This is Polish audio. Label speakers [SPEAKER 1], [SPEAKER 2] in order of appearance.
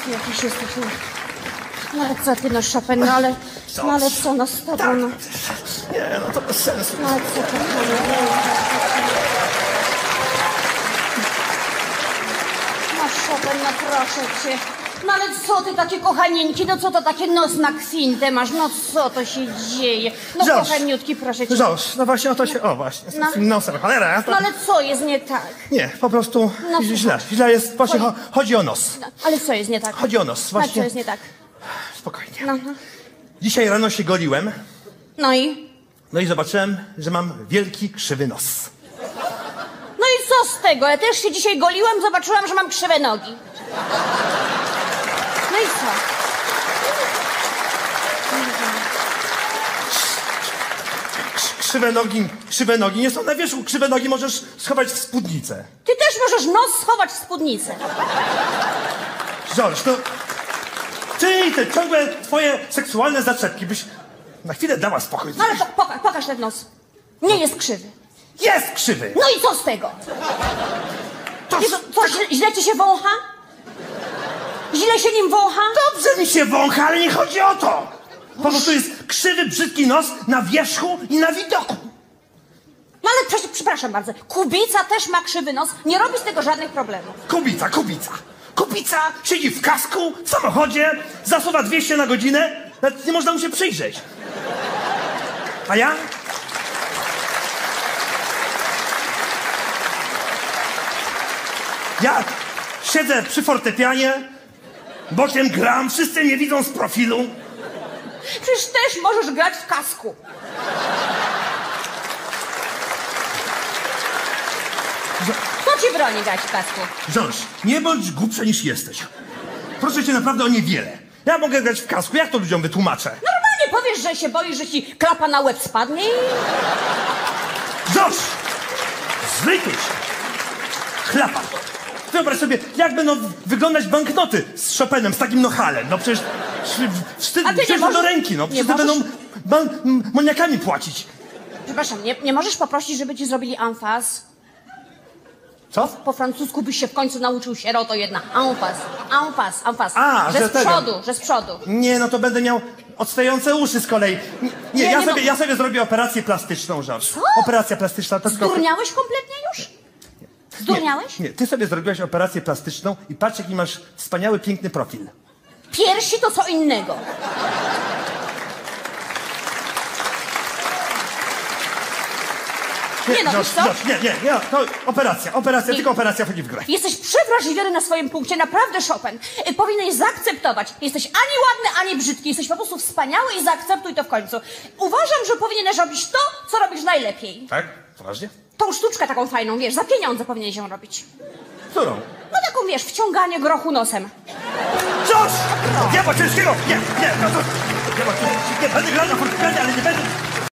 [SPEAKER 1] ty jakiś jesteś, no. No ale co ty, no Chopin, no ale co, no z tobą, no.
[SPEAKER 2] Nie, no to bez sensu.
[SPEAKER 1] No ale co, kochanie, no Chopin, no proszę cię. No ale co ty takie kochanieńki, no co to takie nos na kwintę masz, no co to się dzieje? No
[SPEAKER 2] George.
[SPEAKER 1] kochaniutki, proszę cię.
[SPEAKER 2] George, no właśnie o to się... O, właśnie, z tym nosem, cholera. To...
[SPEAKER 1] No ale co jest nie tak?
[SPEAKER 2] Nie, po prostu
[SPEAKER 1] No,
[SPEAKER 2] źle jest, właśnie chodzi o nos.
[SPEAKER 1] No, ale co jest nie tak?
[SPEAKER 2] Chodzi o nos,
[SPEAKER 1] No,
[SPEAKER 2] właśnie.
[SPEAKER 1] co jest nie tak?
[SPEAKER 2] Spokojnie.
[SPEAKER 1] No.
[SPEAKER 2] Dzisiaj rano się goliłem,
[SPEAKER 1] No i?
[SPEAKER 2] no i zobaczyłem, że mam wielki, krzywy nos.
[SPEAKER 1] No i co z tego? Ja też się dzisiaj goliłam, zobaczyłam, że mam krzywe nogi. No i co?
[SPEAKER 2] Krzywe nogi nie są na wierzchu. Krzywe nogi możesz schować w spódnicę.
[SPEAKER 1] Ty też możesz nos schować w spódnicę.
[SPEAKER 2] George, to... Ty i te ciągłe twoje seksualne zaczepki byś na chwilę dała spokój.
[SPEAKER 1] No ale pokaż ten nos. Nie jest krzywy.
[SPEAKER 2] Jest krzywy!
[SPEAKER 1] No i co z tego?
[SPEAKER 2] To,
[SPEAKER 1] Co, źle ci się wącha? Źle się nim wącha?
[SPEAKER 2] Dobrze mi się wącha, ale nie chodzi o to! Po prostu jest krzywy, brzydki nos na wierzchu i na widoku.
[SPEAKER 1] No ale przepraszam bardzo, Kubica też ma krzywy nos, nie robi z tego żadnych problemów.
[SPEAKER 2] Kubica siedzi w kasku, w samochodzie, zasuwa 200 na godzinę, nawet nie można mu się przyjrzeć. A ja? Ja siedzę przy fortepianie, bokiem gram, wszyscy mnie widzą z profilu.
[SPEAKER 1] Przecież też możesz grać w kasku. Kto ci broni grać w kasku?
[SPEAKER 2] George, nie bądź głupsza niż jesteś. Proszę cię naprawdę o niewiele. Ja mogę grać w kasku, jak to ludziom wytłumaczę?
[SPEAKER 1] Normalnie powiesz, że się boisz, że ci klapa na łeb spadnie i...
[SPEAKER 2] George! Zlituj się! Chlapa! Wyobraź sobie, jak będą wyglądać banknoty z Chopinem, z takim nohalem. No przecież wstyd
[SPEAKER 1] A ty nie
[SPEAKER 2] wziąć
[SPEAKER 1] możesz-
[SPEAKER 2] do ręki, no.
[SPEAKER 1] nie
[SPEAKER 2] Wszyscy
[SPEAKER 1] możesz-
[SPEAKER 2] będą moniakami płacić.
[SPEAKER 1] Przepraszam, nie możesz poprosić, żeby ci zrobili emphase?
[SPEAKER 2] Co?
[SPEAKER 1] Po francusku byś się w końcu nauczył, sieroto jedna. Emphase.
[SPEAKER 2] A, że
[SPEAKER 1] z
[SPEAKER 2] tego.
[SPEAKER 1] przodu, że z przodu.
[SPEAKER 2] Nie, no to będę miał odstające uszy z kolei. Nie,
[SPEAKER 1] Nie,
[SPEAKER 2] ja sobie zrobię operację plastyczną, George.
[SPEAKER 1] Co?
[SPEAKER 2] Operacja plastyczna to tylko...
[SPEAKER 1] Zdurniałeś kompletnie już? Zdurniałeś?
[SPEAKER 2] Nie, ty sobie zrobiłaś operację plastyczną i patrz, jaki masz wspaniały, piękny profil.
[SPEAKER 1] Piersi to co innego. Nie no, wiesz co?
[SPEAKER 2] Nie, to operacja, tylko operacja wchodzi w grę.
[SPEAKER 1] Jesteś przewrażliwiony na swoim punkcie, naprawdę, Chopin. Powinieneś zaakceptować. Jesteś ani ładny, ani brzydki. Jesteś po prostu wspaniały i zaakceptuj to w końcu. Uważam, że powinieneś robić to, co robisz najlepiej.
[SPEAKER 2] Tak? Poważnie?
[SPEAKER 1] Tą sztuczkę taką fajną, wiesz, za pieniądze powinieneś ją robić.
[SPEAKER 2] Którą?
[SPEAKER 1] No taką, wiesz, wciąganie grochu nosem.
[SPEAKER 2] George! Diabła ciężkiego! Nie, no to... Diabła ciężkiego, nie będę grał na fortepianie, ale nie będę...